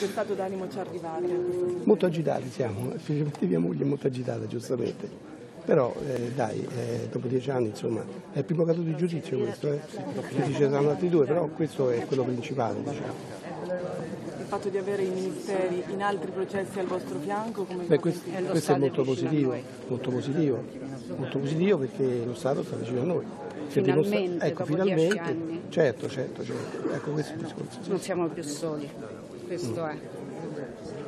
Che stato d'animo ci arrivate? Molto agitati siamo, specialmente mia moglie è molto agitata, giustamente. Però dai, dopo 10 anni insomma, è il primo caso di giudizio questo, si dice saranno altri 2, però questo è quello principale, diciamo. Il fatto di avere i ministeri in altri processi al vostro fianco, come Questo è molto positivo, molto positivo perché lo Stato sta vicino a noi. Finalmente, ecco, dopo 10 anni. Certo, ecco questo è il discorso. Non siamo più soli, questo è.